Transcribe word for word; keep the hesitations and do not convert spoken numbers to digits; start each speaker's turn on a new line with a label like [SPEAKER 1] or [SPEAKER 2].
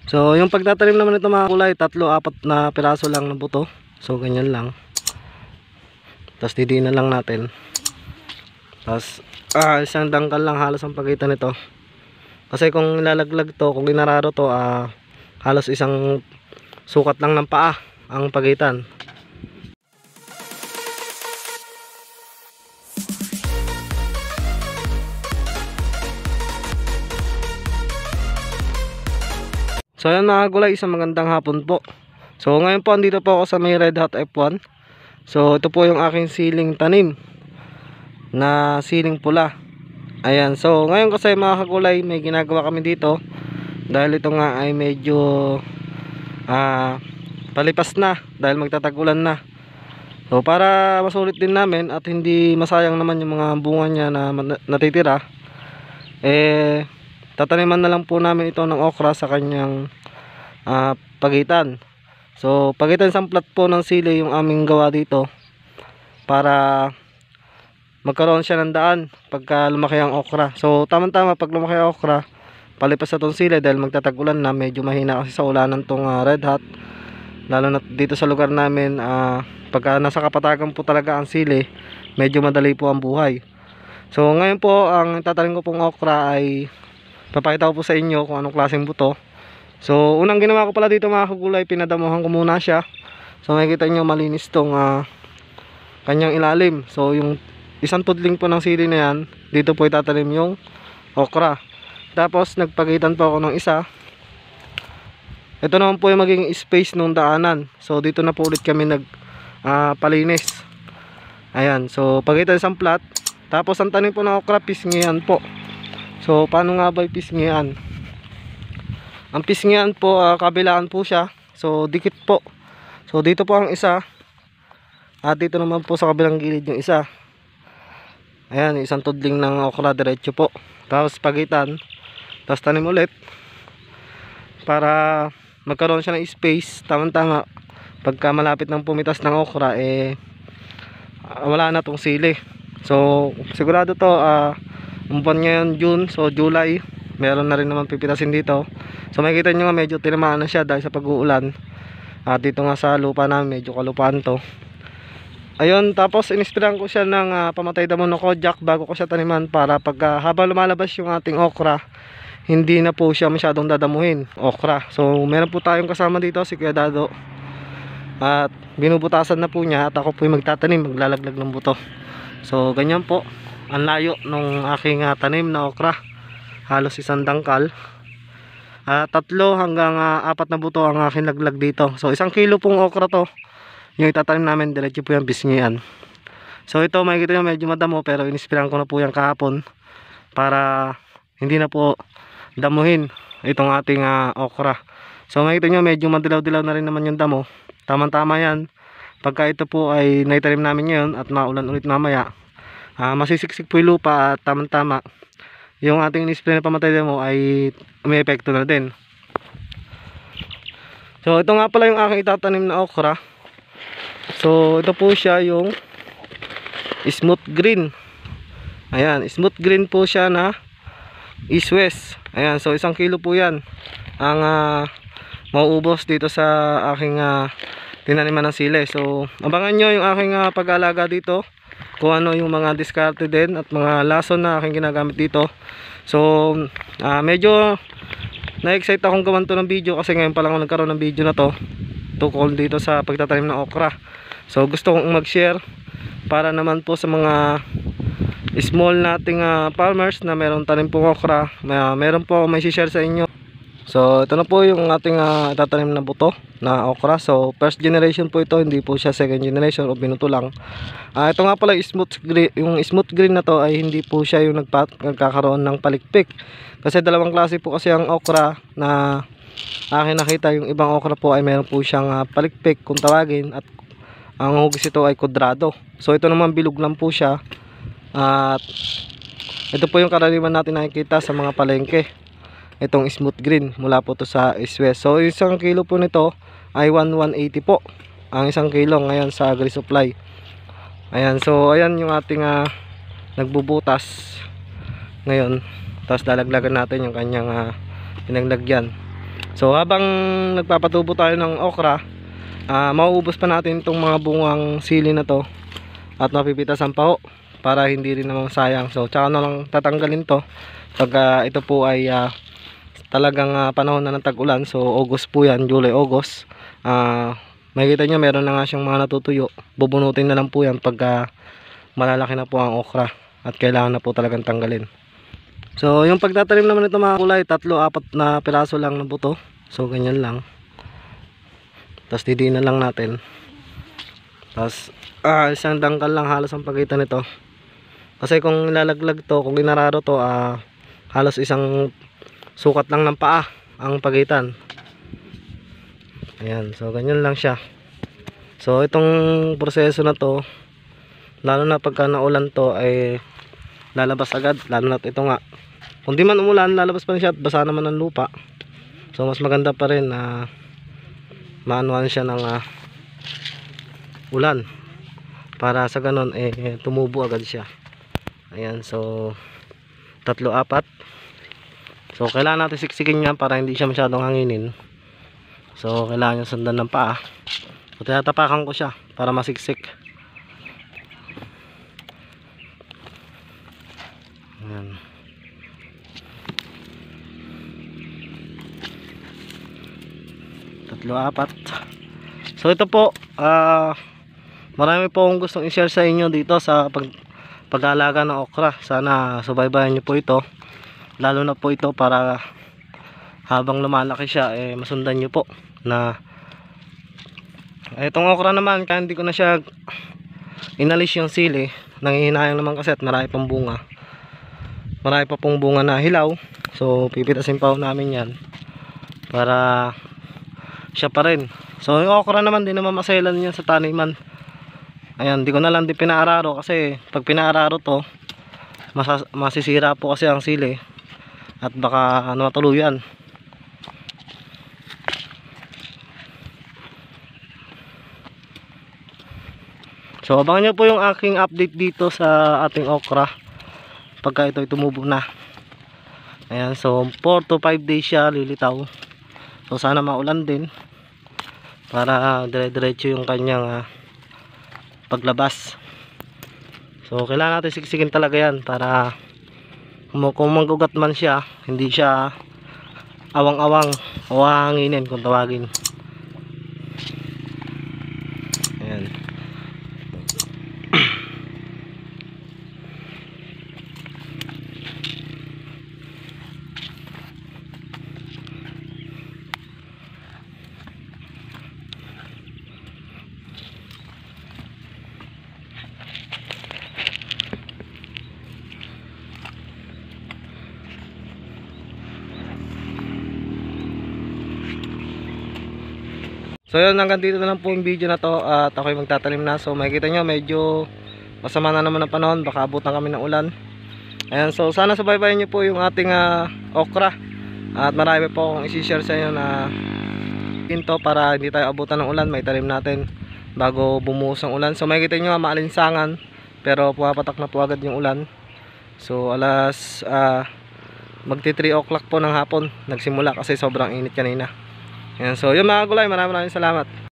[SPEAKER 1] So yung pagtatanim naman ito mga kulay, tatlo, apat na piraso lang ng buto. So ganyan lang. Tapos didiinan lang natin. Tapos ah, isang dangkal lang halos ang pagitan nito. Kasi kung nilalaglag to, kung ginararo to, ah, halos isang sukat lang ng paa ang pagitan. So ayan mga gulay, isang magandang hapon po. So ngayon po andito po ako sa may Red Hot F one. So ito po yung aking siling tanim na siling pula. Ayan, so ngayon kasi mga kagulay, may ginagawa kami dito. Dahil ito nga ay medyo ah, palipas na, dahil magtatagulan na. So para masulit din namin at hindi masayang naman yung mga bunga niya na natitira, eh tataniman na lang po namin ito ng okra sa kanyang uh, pagitan. So pagitan isang plat po ng sili yung aming gawa dito para magkaroon siya ng daan pagka lumaki ang okra. So tamang tama pag lumaki ang okra, palipas sa itong sili dahil magtatagulan na, medyo mahina kasi sa ulanan tong uh, Red Hot. Lalo na dito sa lugar namin, uh, pagka nasa kapatagan po talaga ang sili, medyo madali po ang buhay. So ngayon po ang tatanim ko pong okra ay papakita ko po sa inyo kung anong klaseng buto. So unang ginawa ko pala dito mga kagulay, pinadamuhan ko muna siya. So makikita nyo malinis tong uh, kanyang ilalim. So yung isang tudling po ng sili na yan, dito po itatanim yung okra. Tapos nagpagitan po ako ng isa. Ito naman po yung magiging space nung daanan. So dito na po ulit kami nag uh, palinis. Ayan, so pagitan isang plat. Tapos ang tanim po ng okra, pisngian po. So paano nga ba ipisngian? Ang pisngian po, uh, kabilaan po siya. So dikit po. So dito po ang isa. At dito naman po sa kabilang gilid yung isa. Ayan, isang tudling ng okra diretso po. Tapos pagitan. Tapos tanim ulit. Para magkaroon siya ng space. Tama-tama. Pagka malapit ng pumitas ng okra, eh wala na tong sili. So sigurado to, ah uh, umpon ngayon June, so July meron na rin naman pipitasin dito. So makikita nyo nga medyo tinamaan na siya dahil sa pag-uulan. At dito nga sa lupa namin, medyo kalupaan to. Ayun, tapos inispiran ko siya ng uh, pamatay damo ng kojak bago ko siya taniman, para pag uh, habang lumalabas yung ating okra, hindi na po siya masyadong dadamuhin okra. So meron po tayong kasama dito, si Kuya Dado, at binubutasan na po niya at ako po yung magtatanim, maglalaglag ng buto. So ganyan po ang layo ng aking uh, tanim na okra, halos isang dangkal. uh, tatlo hanggang uh, apat na buto ang aking laglag dito. So isang kilo pong okra to yung itatanim namin, diretso po yung pisngian. So ito makikita nyo medyo madamo, pero inispiran ko na po yan kahapon para hindi na po damuhin itong ating uh, okra. So makikita nyo medyo madilaw-dilaw na rin naman yung damo. Tamang-tama yan pagka ito po ay naitanim namin ngayon at maulan ulit mamaya. Uh, masisiksik po yung lupa at tamang-tama yung ating in-spray na pamatay damo ay may epekto na din. So ito nga pala yung aking itatanim na okra. So ito po siya yung smooth green. Ayan, smooth green po siya na east west. Ayan, so isang kilo po yan ang uh, mauubos dito sa aking uh, tinaniman ng sili. So abangan nyo yung aking uh, pag-aalaga dito, kung ano yung mga diskarte din at mga lason na aking ginagamit dito. So uh, medyo na-excite akong gawan to ng video kasi ngayon pa lang ako nagkaroon ng video na to tukol dito sa pagtatanim ng okra. So gusto kong mag-share para naman po sa mga small nating uh, farmers na meron tanim pong okra, uh, meron po may share sa inyo. So ito na po yung ating uh, tatanim na buto na okra. So first generation po ito, hindi po siya second generation o binuto lang. Uh, ito nga pala smooth green, yung smooth green na to ay hindi po siya yung nagpat, nagkakaroon ng palikpik. Kasi dalawang klase po kasi ang okra na akin nakita. Yung ibang okra po ay meron po siyang uh, palikpik kung tawagin, at ang hugis ito ay kudrado. So ito naman bilog lang po siya. At ito po yung karaniwan natin nakikita sa mga palengke, itong smooth green, mula po to sa east west. So isang kilo po nito ay one one eighty po ang isang kilo ngayon sa Agri Supply. Ayan, so ayan yung ating uh, nagbubutas ngayon. Tapos lalaglagan natin yung kanyang uh, pinaglagyan. So habang nagpapatubo tayo ng okra, uh, mauubos pa natin itong mga bungang sili na to at mapipitasan pa ho para hindi rin naman sayang. So tsaka na lang tatanggalin to pag uh, ito po ay uh, talagang uh, panahon na ng tag-ulan. So August po yan, July, August. uh, makikita nyo meron na nga siyang mga natutuyo. Bubunutin na lang po yan pag uh, malalaki na po ang okra at kailangan na po talagang tanggalin. So yung pagtatanim naman ito mga kulay, tatlo apat na piraso lang na buto. So ganyan lang, tapos didiin na lang natin. Tapos uh, isang dangkal lang halos ang pagitan nito, kasi kung nilalaglag to, kung ginararo to, uh, halos isang sukat lang ng paa ang pagitan. Ayan, so ganyan lang siya. So itong proseso na to, lalo na pagka naulan to, ay lalabas agad. Lalo na ito nga, kung di man umulan, lalabas pa rin siya at basa naman ng lupa. So mas maganda pa rin na uh, maanuhan siya ng uh, ulan, para sa ganon eh tumubo agad siya. Ayan, so tatlo apat. So kailangan natin siksikin yan para hindi siya masyadong hanginin. So kailangan yung sundan ng paa. So tinatapakan ko siya para masiksik. Ayan. Tatlo apat. So ito po, uh, marami po akong gustong i-share sa inyo dito sa pag pag-aalaga ng okra. Sana subaybayan nyo po ito, lalo na po ito para habang lumalaki siya eh masundan nyo po na itong okra naman, kaya hindi ko na siya inalis yung sili. Nangihinayang naman kasi at marami pang bunga, marami pa pong bunga na hilaw. So pipitasin pa namin yan para siya pa rin. So yung okra naman, di naman maselan yan sa taniman. Ayan, di ko na lang di pinaararo, kasi pag pinaararo to masas masisira po kasi ang sili at baka ano matuluyan. So abangan nyo po yung aking update dito sa ating okra pagka ito ay tumubo na. Ayan, so four to five days siya lilitaw. So sana maulan din para dire-diretso yung kanyang uh, paglabas. So kailangan natin siksikin talaga yan para kung magugat man siya, hindi siya awang-awang o hanginin kung tawagin. Ayan. So yun, hanggang dito na lang po yung video na to at ako'y magtatanim na. So makikita nyo medyo masama na naman ang panahon, baka abutan kami ng ulan. Ayan, so sana subaybayan nyo po yung ating uh, okra. At marami po akong isi-share sa inyo na pinto para hindi tayo abutan ng ulan, may talim natin bago bumuhos ang ulan. So makikita nyo maalinsangan, pero pumapatak na po agad yung ulan. So alas uh, magti three o'clock po ng hapon nagsimula kasi sobrang init kanina. Ayan, so yun mga gulay, maraming maraming salamat.